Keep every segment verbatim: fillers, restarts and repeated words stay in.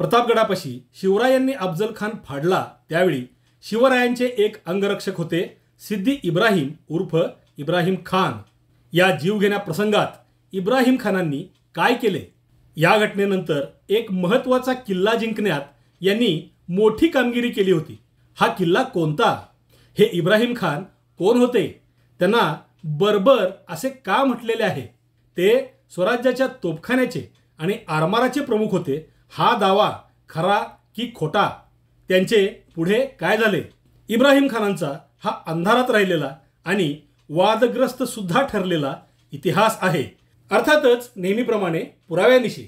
प्रतापगडापाशी शिवरायांनी अफजल खान फाडला त्यावेळी शिवरायांचे एक अंगरक्षक होते सिद्दी इब्राहिम उर्फ इब्राहिम खान। या जीवघेण्या प्रसंगात इब्राहिम खानांनी काय केले? या घटनेनंतर एक महत्त्वाचा किल्ला जिंकण्यात यांनी मोठी कामगिरी केली होती। हा किल्ला कोणता? हे इब्राहिम खान कोण होते? त्यांना बर्बर असे का म्हटलेले आहे? ते स्वराज्याच्या तोफखान्याचे आणि आरमाराचे प्रमुख होते। हा दावा खरा की खोटा? त्यांचे पुढे काय झाले? इब्राहिम खानांचा हा अंधारात राहिलेला आणि वादग्रस्त सुद्धा ठरलेला इतिहास आहे। अर्थातच नेहमीप्रमाणे पुराव्यानिशी।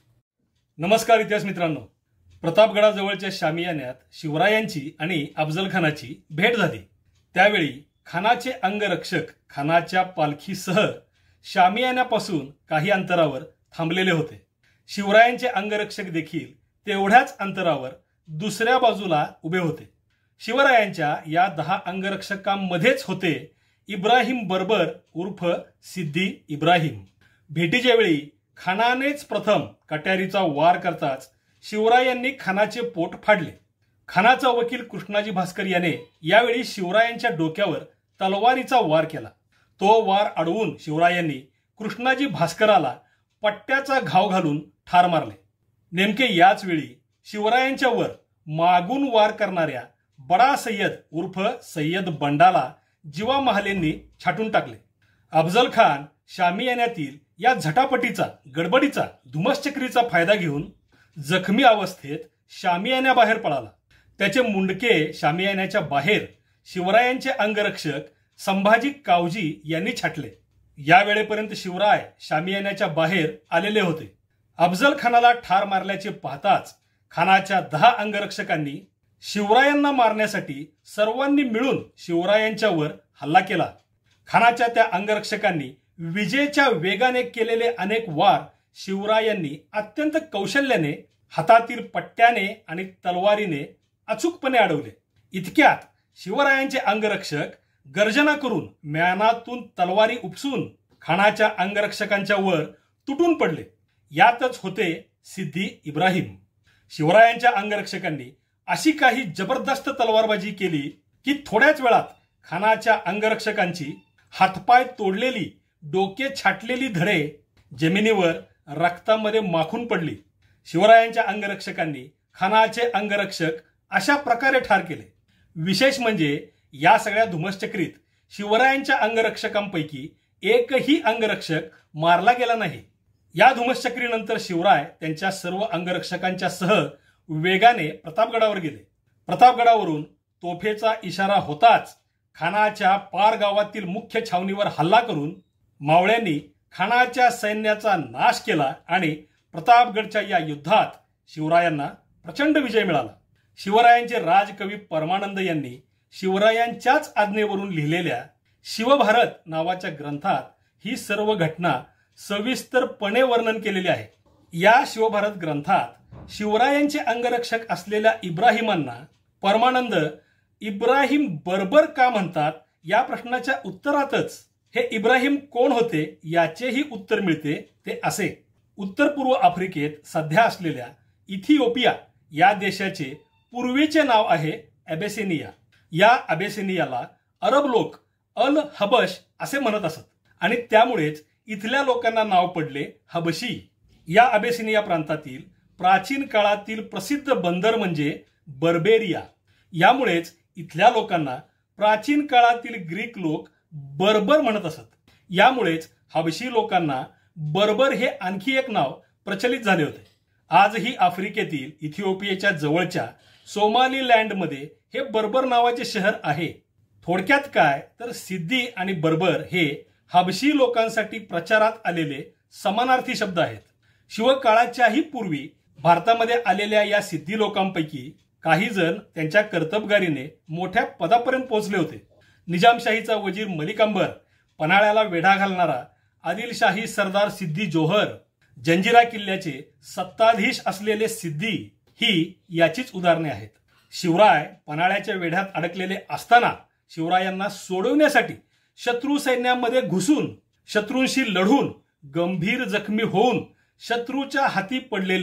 नमस्कार इतिहास मित्रांनो, प्रतापगडाजवळच्या शामियान्यात शिवरायांची आणि अफजल खानाची भेट झाली। त्यावेळी खानाचे अंगरक्षक खानाच्या पालखीसह शामियान्यापासून काही अंतरावर थांबलेले होते। शिवरायांचे अंगरक्षक देखील तेवढ्याच अंतरावर दुसऱ्या बाजूला उभे होते। शिवरायांच्या या दहा अंगरक्षकांमध्येच होते इब्राहिम बर्बर उर्फ सिद्दी इब्राहिम। भेटीच्या वेळी खानानेच प्रथम कट्यारीचा वार करताच शिवरायांनी खानाचे पोट फाडले। खानाचा वकील कृष्णाजी भास्कर याने यावेळी शिवरायांच्या डोक्यावर तलवारीचा वार केला। तो वार अडवून शिवरायांनी कृष्णाजी भास्कराला पट्ट्याचा घाव घालून ठार मारले। नेमके याच वेळी शिवरायांच्या वर मागून वार करणाऱ्या बडा सय्यद उर्फ सय्यद बंडाला जिवा महालेंनी छाटून टाकले। अफजल खान शामियान्यातील या झटापटीचा गडबडीचा धुमश्चक्रीचा फायदा घेऊन जखमी अवस्थेत शामियान्याबाहेर पळाला। त्याचे मुंडके शामियान्याच्या बाहेर शिवरायांचे अंगरक्षक संभाजी कावजी यांनी छाटले। या वेळेपर्यंत शिवराय शामियान्याच्या बाहेर आलेले होते। अफजल खानाला ठार मारल्याचे पाहताच खानाच्या दहा अंगरक्षकांनी शिवरायांना मारण्यासाठी सर्वांनी मिळून शिवरायांच्यावर हल्ला केला। खानाच्या त्या अंगरक्षकांनी विजेच्या वेगाने केलेले अनेक वार शिवरायांनी अत्यंत कौशल्याने हातातील पट्ट्याने आणि तलवारीने अचूकपणे अडवले। इतक्यात शिवरायांचे अंगरक्षक गर्जना करून म्यानातून तलवारी उपसून खानाच्या अंगरक्षकांच्या वर तुटून पडले। यातच होते सिद्दी इब्राहिम। शिवरायांच्या अंगरक्षकांनी अशी काही जबरदस्त तलवारबाजी केली की थोड्याच वेळात खानाच्या अंगरक्षकांची हातपाय तोडलेली, डोके छाटलेली धडे जमिनीवर रक्तामध्ये माखून पडली। शिवरायांच्या अंगरक्षकांनी खानाचे अंगरक्षक अशा प्रकारे ठार केले। विशेष म्हणजे या सगळ्या धुमश्चक्रीत शिवरायांच्या अंगरक्षकांपैकी एकही अंगरक्षक मारला गेला नाही। या धुमश्चक्रीनंतर शिवराय त्यांच्या सर्व अंगरक्षकांच्या सह वेगाने प्रतापगडावर गेले। प्रतापगडावरून तोफेचा इशारा होताच खानाच्या पार गावातील मुख्य छावणीवर हल्ला करून मावळ्यांनी खानाच्या सैन्याचा नाश केला आणि प्रतापगडच्या या युद्धात शिवरायांना प्रचंड विजय मिळाला। शिवरायांचे राजकवी परमानंद यांनी शिवरायांच्याच आज्ञेवरून लिहिलेल्या शिवभारत नावाच्या ग्रंथात ही सर्व घटना सविस्तरपणे वर्णन केलेले आहे। या शिवभारत ग्रंथात शिवरायांचे अंगरक्षक असलेल्या इब्राहिमांना परमानंद इब्राहिम बर्बर का म्हणतात या प्रश्नाच्या उत्तरातच हे इब्राहिम कोण होते याचेही उत्तर मिळते। ते असे: उत्तर पूर्व आफ्रिकेत सध्या असलेल्या इथिओपिया या देशाचे पूर्वीचे नाव आहे अबेसिनिया। या अबेसिनियाला अरब लोक अल हबश असे म्हणत असत आणि त्यामुळेच इथल्या लोकांना नाव पडले हबशी। या अबेसिनिया प्रांतातील प्राचीन काळातील प्रसिद्ध बंदर म्हणजे बर्बेरिया। यामुळेच इथल्या लोकांना प्राचीन काळातील ग्रीक लोक बर्बर म्हणत असत। यामुळेच हबशी लोकांना बर्बर हे आणखी एक नाव प्रचलित झाले होते। आजही आफ्रिकेतील इथिओपियाच्या जवळच्या सोमालीलँडमध्ये हे बर्बर नावाचे शहर आहे। थोडक्यात काय तर सिद्दी आणि बर्बर हे हबशी लोकांसाठी प्रचारात आलेले समानार्थी शब्द आहेत। शिवकाळाच्याही पूर्वी भारतामध्ये आलेल्या या सिद्धी लोकांपैकी काही जण त्यांच्या कर्तबगारीने मोठ्या पदापर्यंत पोहोचले होते। निजामशाहीचा वजीर मलिक अंबर, पन्हाळ्याला वेढा घालणारा आदिलशाही सरदार सिद्दी जोहर, जंजिरा किल्ल्याचे सत्ताधीश असलेले सिद्दी ही याचीच उदाहरणे आहेत। शिवराय पन्हाळ्याच्या वेढ्यात अडकलेले असताना शिवरायांना सोडवण्यासाठी शत्रू सैन्यामध्ये घुसून शत्रूंशी लढून गंभीर जखमी होऊन शत्रूच्या हाती पडलेले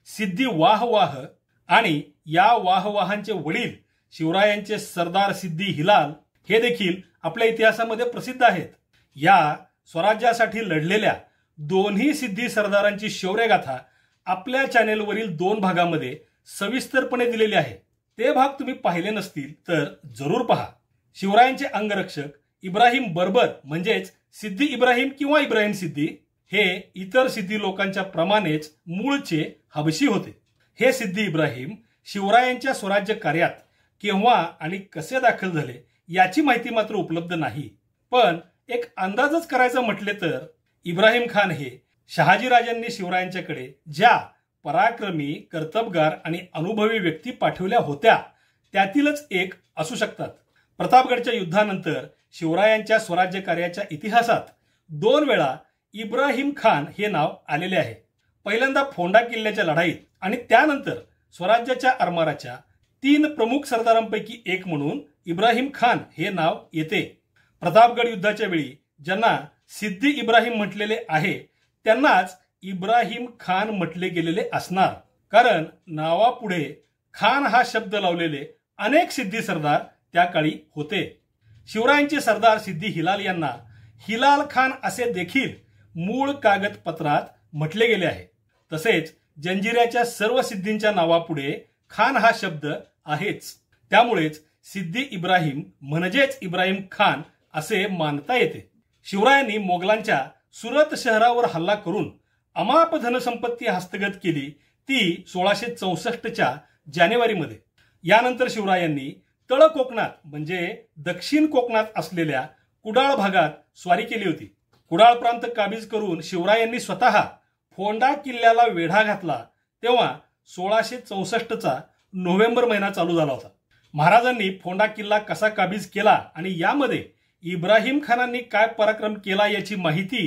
सिद्धी वाह वाह आणि या वाहवाहांचे वडील शिवरायांचे सरदार सिद्धी हिलाल हे देखील आपल्या इतिहासामध्ये प्रसिद्ध आहेत। या स्वराज्यासाठी लढलेल्या दोन्ही सिद्धी सरदारांची शौर्यगाथा आपल्या चॅनेलवरील दोन भागामध्ये सविस्तरपणे दिलेली आहे। ते भाग तुम्ही पाहिले नसतील तर जरूर पहा। शिवरायांचे अंगरक्षक इब्राहिम बर्बर म्हणजेच सिद्धी इब्राहिम किंवा इब्राहिम सिद्धी हे इतर सिद्धी लोकांच्या प्रमाणेच मूळचे हबशी होते। हे सिद्धी इब्राहिम शिवरायांच्या स्वराज्य कार्यात केव्हा आणि कसे दाखल झाले याची माहिती मात्र उपलब्ध नाही, पण एक अंदाजच करायचा म्हटले तर इब्राहिम खान हे शहाजीराजांनी शिवरायांच्याकडे ज्या पराक्रमी, कर्तबगार आणि अनुभवी व्यक्ती पाठवल्या होत्या त्यातीलच एक असू शकतात। प्रतापगडच्या युद्धानंतर शिवरायांच्या स्वराज्य कार्याच्या इतिहासात दोन वेळा इब्राहिम खान हे नाव आलेले आहे। पहिल्यांदा फोंडा किल्ल्याच्या लढाईत आणि त्यानंतर स्वराज्याच्या आरमाराच्या तीन प्रमुख सरदारांपैकी एक म्हणून इब्राहिम खान हे नाव येते। प्रतापगड युद्धाच्या वेळी ज्यांना सिद्धी इब्राहिम म्हटलेले आहे त्यांनाच इब्राहिम खान म्हटले गेलेले असणार, कारण नावापुढे खान हा शब्द लावलेले अनेक सिद्धी सरदार त्या काळी होते। शिवरायांचे सरदार सिद्धी हिलाल यांना हिलाल खान असे देखील मूळ कागदपत्रात म्हटले गेले आहे। तसेच जंजिऱ्याच्या सर्व सिद्धींच्या नावापुढे खान हा शब्द आहेच, त्यामुळेच सिद्धी इब्राहिम म्हणजेच इब्राहिम खान असे मानता येते। शिवरायांनी मोगलांच्या सुरत शहरावर हल्ला करून अमाप धनसंपत्ती हस्तगत केली, ती सोळाशे चौसष्टच्या जानेवारीमध्ये। यानंतर शिवरायांनी तळ कोकणात म्हणजे दक्षिण कोकणात असलेल्या कुडाळ भागात स्वारी केली होती। कुडाळ प्रांत काबीज करून शिवरायांनी स्वतः फोंडा किल्ल्याला वेढा घातला तेव्हा सोळाशे चौसष्टचा नोव्हेंबर महिना चालू झाला होता। महाराजांनी फोंडा किल्ला कसा काबीज केला आणि यामध्ये इब्राहिम खानांनी काय पराक्रम केला याची माहिती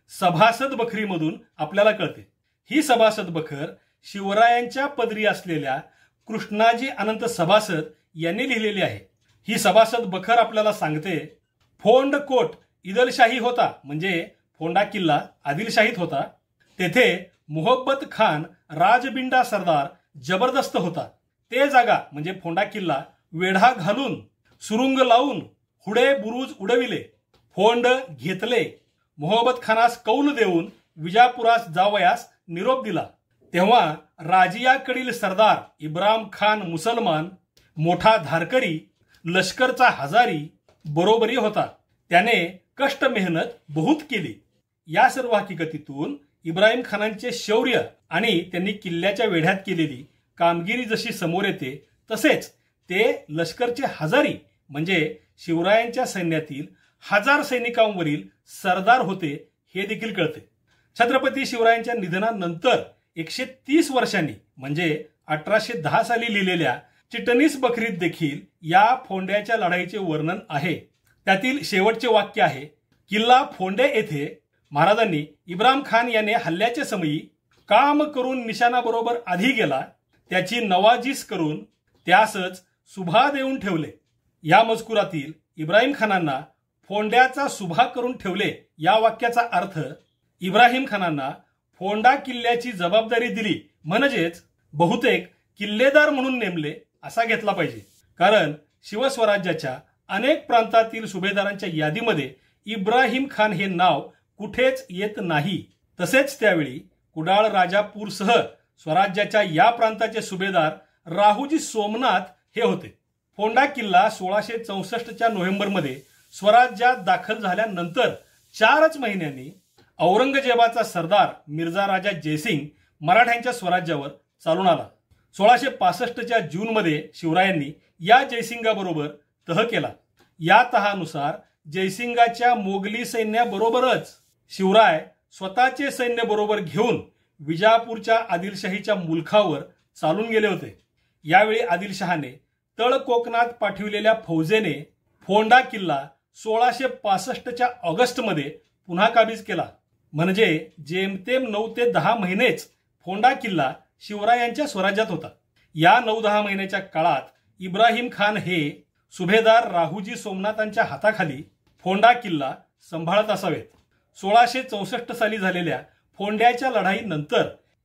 सभासद बखरीमधून आपल्याला कळते। ही सभासद बखर शिवरायांच्या पदरी असलेल्या कृष्णाजी अनंत सभासद यांनी लिहिलेली आहे। ही सभासद बखर आपल्याला सांगते, फोंड कोट इदलशाही होता म्हणजे फोंडा किल्ला आदिलशाहीत होता। तेथे मोहब्बत खान राजबिंडा सरदार जबरदस्त होता। ते जागा म्हणजे फोंडा किल्ला वेढा घालून सुरुंग लावून हुडे बुरुज उडविले, फोंड घेतले। मोहब्बत खानास कौल देऊन विजापुरास जावयास निरोप दिला। तेव्हा राजियाकडील सरदार इब्राहिम खान मुसलमान मोठा धारकरी लष्करचा हजारी बरोबरी होता। त्याने कष्ट मेहनत बहुत केली। या सर्व हकीकतीतून इब्राहिम खानांचे शौर्य आणि त्यांनी किल्ल्याच्या वेढ्यात केलेली कामगिरी जशी समोर येते तसेच ते लष्करचे हजारी म्हणजे शिवरायांच्या सैन्यातील हजार सैनिकांवरील सरदार होते हे देखील कळते। छत्रपती शिवरायांच्या निधनानंतर एकशे तीस वर्षांनी म्हणजे अठराशे दहा साली लिहिलेल्या चिटणीस बखरीत देखील या फोंड्याच्या लढाईचे वर्णन आहे। त्यातील शेवटचे वाक्य आहे, किल्ला फोंडे येथे महाराजांनी इब्राहिम खान याने हल्ल्याच्या समयी काम करून निशाणाबरोबर आधी गेला, त्याची नवाजीस करून त्यासच सुभा देऊन ठेवले। या मजकुरातील इब्राहिम खानांना फोंड्याचा सुभा करून ठेवले या वाक्याचा अर्थ इब्राहिम खानांना फोंडा किल्ल्याची जबाबदारी दिली म्हणजेच बहुतेक किल्लेदार म्हणून नेमले असा घेतला पाहिजे, कारण शिवस्वराज्याच्या अनेक प्रांतातील सुभेदारांच्या यादीमध्ये इब्राहिम खान हे नाव कुठेच येत नाही। तसेच त्यावेळी कुडाळ राजापूरसह स्वराज्याच्या या प्रांताचे सुभेदार राहुजी सोमनाथ हे होते। फोंडा किल्ला सोळाशे चौसष्टच्या नोव्हेंबरमध्ये स्वराज्यात दाखल झाल्यानंतर चारच महिन्यांनी औरंगजेबाचा सरदार मिर्झा राजा जयसिंग मराठ्यांच्या स्वराज्यावर चालून आला। सोळाशे पासष्टच्या जूनमध्ये शिवरायांनी या जयसिंगाबरोबर तह केला। या तहानुसार जयसिंगाच्या मोगली सैन्याबरोबरच शिवराय स्वतःचे सैन्य बरोबर घेऊन विजापूरच्या आदिलशाहीच्या मुलखावर चालून गेले होते। यावेळी आदिलशहाने तळ कोकणात पाठविलेल्या फौजेने फोंडा किल्ला सोळाशे पासष्टच्या ऑगस्टमध्ये पुन्हा काबीज केला, म्हणजे जेमतेम नऊ ते दहा महिनेच फोंडा किल्ला शिवरायांच्या स्वराज्यात होता। या नऊ दहा महिन्याच्या काळात इब्राहिम खान हे सुभेदार राहुजी सोमनाथांच्या हाताखाली फोंडा किल्ला सांभाळत असावेत। सोळाशे चौसष्ट साली झालेल्या फोंड्याच्या लढाईनंतर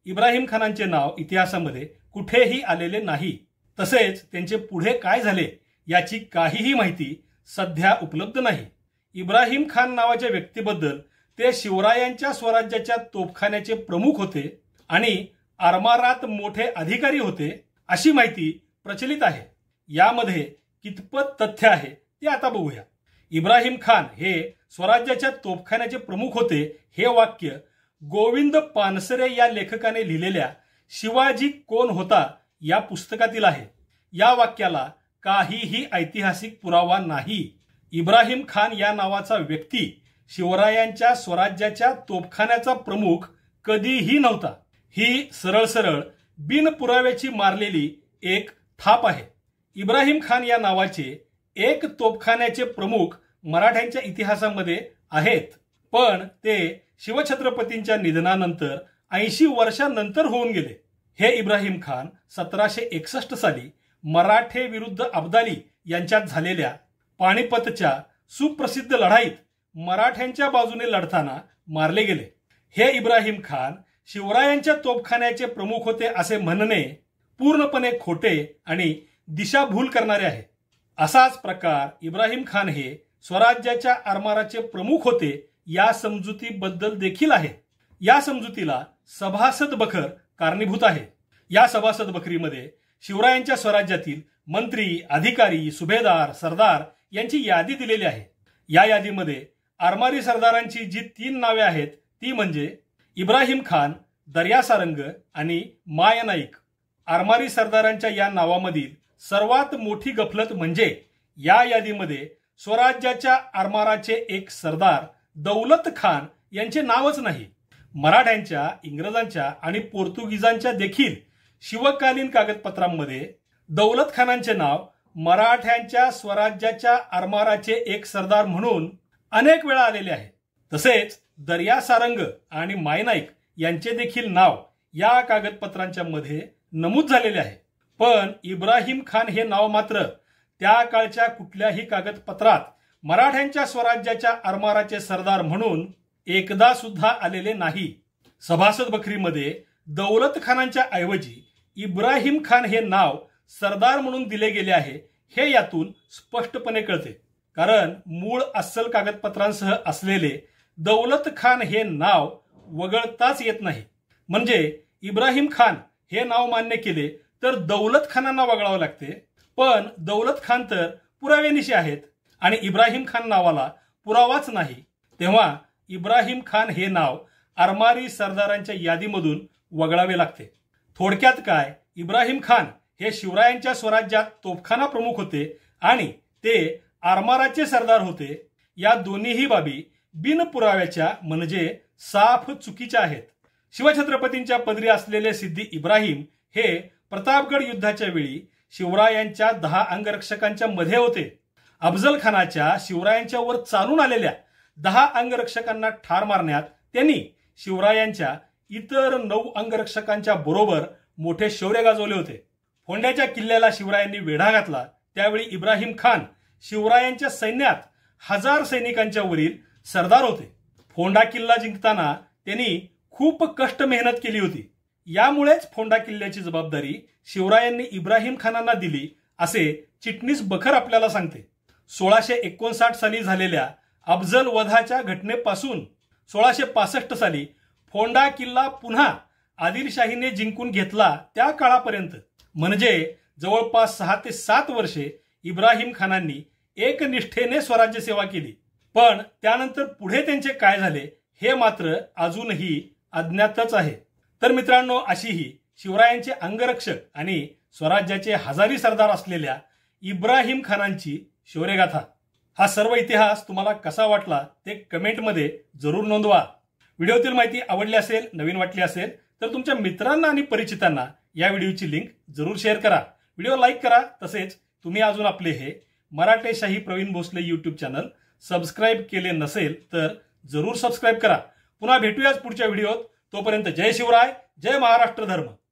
इब्राहिम खानांचे नाव इतिहासामध्ये कुठेही आलेले नाही. तसेच त्यांचे पुढे काय झाले याची काहीही माहिती सध्या उपलब्ध नाही. इब्राहिम खान नावाच्या व्यक्तीबद्दल ते शिवरायांच्या स्वराज्याच्या तोफखान्याचे प्रमुख होते आणि आरमारात मोठे अधिकारी होते अशी माहिती प्रचलित आहे. यामध्ये कितपत तथ्य आहे ते आता बघूया. इब्राहिम खान हे स्वराज्याच्या तोफखान्याचे प्रमुख होते हे वाक्य गोविंद पानसरे या लेखकाने लिहिलेल्या शिवाजी कोण होता या पुस्तकातील आहे. या वाक्याला काहीही ऐतिहासिक पुरावा नाही. इब्राहिम खान या नावाचा व्यक्ती शिवरायांच्या स्वराज्याच्या तोफखान्याचा प्रमुख कधीही नव्हता. ही सरळ सरळ बिनपुराव्याची मारलेली एक थाप आहे. इब्राहिम खान या नावाचे एक तोफखान्याचे प्रमुख मराठ्यांच्या इतिहासामध्ये आहेत, पण ते शिवछत्रपतींच्या निधनानंतर ऐंशी वर्षांनंतर होऊन गेले. हे इब्राहिम खान सतराशे एकसष्ट साली मराठे विरुद्ध अब्दाली यांच्यात झालेल्या पानिपतच्या सुप्रसिद्ध लढाईत मराठ्यांच्या बाजूने लढताना मारले गेले. हे इब्राहिम खान शिवरायांच्या तोफखान्याचे प्रमुख होते असे म्हणणे पूर्णपणे खोटे आणि दिशाभूल करणारे आहे. असाच प्रकार इब्राहिम खान हे स्वराज्याच्या आरमाराचे प्रमुख होते या समजुतीबद्दल देखील आहे. या समजुतीला सभासद बखर कारणीभूत आहे. या सभासद बखरीमध्ये शिवरायांच्या स्वराज्यातील मंत्री, अधिकारी, सुभेदार, सरदार यांची यादी दिलेली आहे. या यादीमध्ये आरमारी सरदारांची जी तीन नावे आहेत ती म्हणजे इब्राहिम खान, दर्यासारंग आणि माया नाईक. आरमारी सरदारांच्या या नावामधील सर्वात मोठी गफलत म्हणजे या यादीमध्ये स्वराज्याच्या आरमाराचे एक सरदार दौलत खान यांचे नावच नाही. मराठ्यांच्या, इंग्रजांच्या आणि पोर्तुगीजांच्या देखील शिवकालीन कागदपत्रांमध्ये दौलत खानांचे नाव मराठ्यांच्या स्वराज्याच्या आरमाराचे एक सरदार म्हणून अनेक वेळा आलेले आहे. तसेच दर्यासारंग आणि मायनाईक यांचे देखील नाव या कागदपत्रांच्या मध्ये नमूद झालेले आहे. पण इब्राहिम खान हे नाव मात्र त्या काळच्या कुठल्याही कागदपत्रात मराठ्यांच्या स्वराज्याच्या आरमाराचे सरदार म्हणून एकदा सुद्धा आलेले नाही. सभासद बखरीमध्ये दौलत खानांच्या ऐवजी इब्राहिम खान हे नाव सरदार म्हणून दिले गेले आहे हे यातून स्पष्टपणे कळते. कारण मूळ अस्सल कागदपत्रांसह असलेले दौलत खान हे नाव वगळताच येत नाही. म्हणजे इब्राहिम खान हे नाव मान्य केले तर दौलत खानांना वगळावं लागते. पण दौलत खान तर पुराव्यानिशी आहेत आणि इब्राहिम खान नावाला पुरावाच नाही. तेव्हा इब्राहिम खान हे नाव आरमारी सरदारांच्या यादीमधून वगळावे लागते. थोडक्यात काय, इब्राहिम खान हे शिवरायांच्या स्वराज्यात तोफखाना प्रमुख होते आणि ते आरमाराचे सरदार होते. या दोन्हीही बाबी बिनपुराव्याच्या म्हणजे साफ चुकीच्या आहेत. शिवछत्रपतींच्या पदरी असलेले सिद्धी इब्राहिम हे प्रतापगड युद्धाच्या वेळी शिवरायांच्या दहा अंगरक्षकांच्या मध्ये होते. अफजल खानाच्या शिवरायांच्या वर चालून आलेल्या दहा अंगरक्षकांना ठार मारण्यात त्यांनी शिवरायांच्या इतर नऊ अंगरक्षकांच्या बरोबर मोठे शौर्य गाजवले होते. फोंड्याच्या किल्ल्याला शिवरायांनी वेढा घातला त्यावेळी इब्राहिम खान शिवरायांच्या सैन्यात हजार सैनिकांच्या वरील सरदार होते. फोंडा किल्ला जिंकताना त्यांनी खूप कष्ट मेहनत केली होती. यामुळेच फोंडा किल्ल्याची जबाबदारी शिवरायांनी इब्राहिम खानांना दिली असे चिटणीस बखर आपल्याला सांगते. सोळाशे एकोणसाठ साली झालेल्या अफजल वधाच्या घटनेपासून सोळाशे पासष्ट साली फोंडा किल्ला पुन्हा आदिलशाहीने जिंकून घेतला त्या काळापर्यंत म्हणजे जवळपास सहा ते सात वर्षे इब्राहिम खानांनी एकनिष्ठेने स्वराज्य सेवा केली. पण त्यानंतर पुढे त्यांचे काय झाले हे मात्र अजूनही अज्ञातच आहे. तर मित्रांनो, अशी ही शिवरायांचे अंगरक्षक आणि स्वराज्याचे हजारी सरदार असलेल्या इब्राहिम खानांची शौर्यगाथा. हा सर्व इतिहास तुम्हाला कसा वाटला ते कमेंटमध्ये जरूर नोंदवा. व्हिडिओतील माहिती आवडली असेल, नवीन वाटली असेल तर तुमच्या मित्रांना आणि परिचितांना या व्हिडिओची लिंक जरूर शेअर करा. व्हिडिओ लाईक करा. तसेच तुम्ही अजून आपले हे Marathashahi Praveen Bhosale YouTube channel subscribe केले नसेल तर जरूर सबस्क्राईब करा. पुन्हा भेटूयाच पुढच्या व्हिडिओत. तोपर्यंत जय शिवराय, जय महाराष्ट्र धर्म.